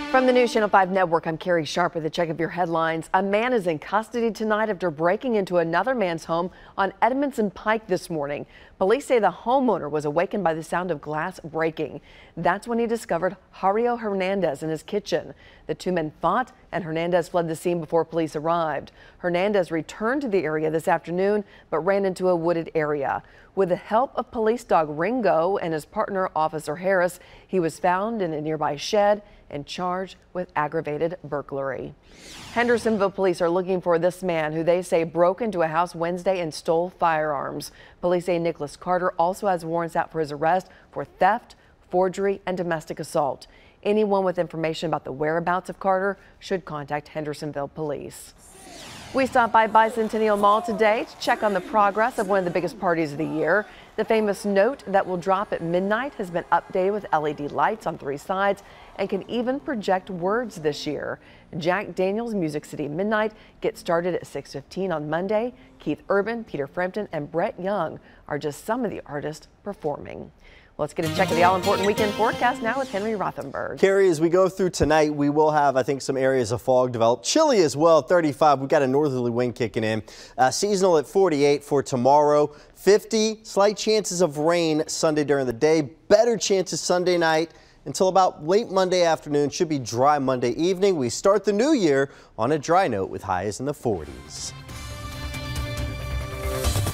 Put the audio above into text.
From the News Channel 5 Network, I'm Carrie Sharp with a check of your headlines. A man is in custody tonight after breaking into another man's home on Edmondson Pike this morning. Police say the homeowner was awakened by the sound of glass breaking. That's when he discovered Jairo Hernandez in his kitchen. The two men fought and Hernandez fled the scene before police arrived. Hernandez returned to the area this afternoon but ran into a wooded area. With the help of police dog Ringo and his partner Officer Harris, he was found in a nearby shed and charged with aggravated burglary. Hendersonville police are looking for this man who they say broke into a house Wednesday and stole firearms. Police say Nicholas Carter also has warrants out for his arrest for theft, forgery, and domestic assault. Anyone with information about the whereabouts of Carter should contact Hendersonville police. We stopped by Bicentennial Mall today to check on the progress of one of the biggest parties of the year. The famous note that will drop at midnight has been updated with LED lights on 3 sides and can even project words this year. Jack Daniel's Music City Midnight gets started at 6:15 on Monday. Keith Urban, Peter Frampton, and Brett Young are just some of the artists performing. Let's get a check of the all-important weekend forecast now with Henry Rothenberg. Carrie, as we go through tonight, we will have, I think, some areas of fog develop. Chilly as well, 35. We've got a northerly wind kicking in. Seasonal at 48 for tomorrow. 50, slight chances of rain Sunday during the day. Better chances Sunday night until about late Monday afternoon. Should be dry Monday evening. We start the new year on a dry note with highs in the 40s.